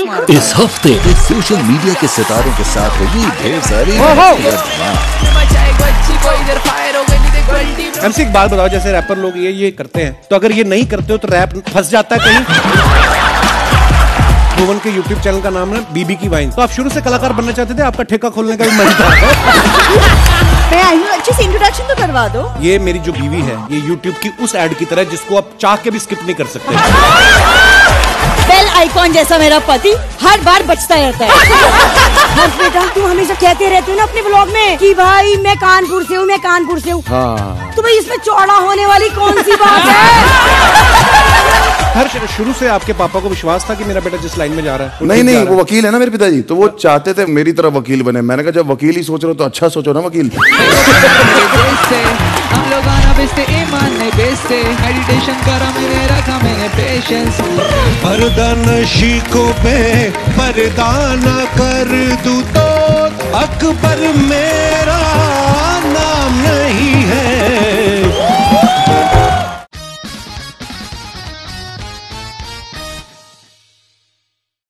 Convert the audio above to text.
इस हफ्ते social media के सितारों के साथ होगी ढेर सारी MC एक बात बताओ, जैसे रैपर लोग ये करते हैं, तो अगर ये नहीं करते हो तो रैप फंस जाता है कहीं? भुवन के YouTube चैनल का नाम है बीबी की वाइन। तो आप शुरू से कलाकार बनना चाहते थे, आपका ठेका खोलने का भी मन था? मैं आई हूँ, अच्छे से इंट्रोडक्शन तो करवा दो। ये मेरी जो बीवी है, ये YouTube की उस एड की तरह जिसको आप चाह के भी स्किप नहीं कर सकते। बेल आइकॉन जैसा मेरा पति हर बार बचता रहता है। बेटा तू हमेशा कहते रहते हो ना अपने ब्लॉग में कि भाई मैं कानपुर से हूँ, मैं कानपुर से हूँ। हाँ। तो भाई इसमें चौड़ा होने वाली कौन सी बात है? हर शुरू से आपके पापा को विश्वास था कि मेरा बेटा जिस लाइन में जा रहा है? नहीं, वो वकील है ना मेरे पिताजी, तो वो चाहते थे मेरी तरह वकील बने। मैंने कहा जब वकील ही सोच रहे हो तो अच्छा सोचो ना वकील। हम लोग गाना बेचते, ईमान नहीं बेचते, मेडिटेशन करा मैंने, रखा मैंने पेशेंस। पर्दा नशी को मैं पर्दा न कर दूं तो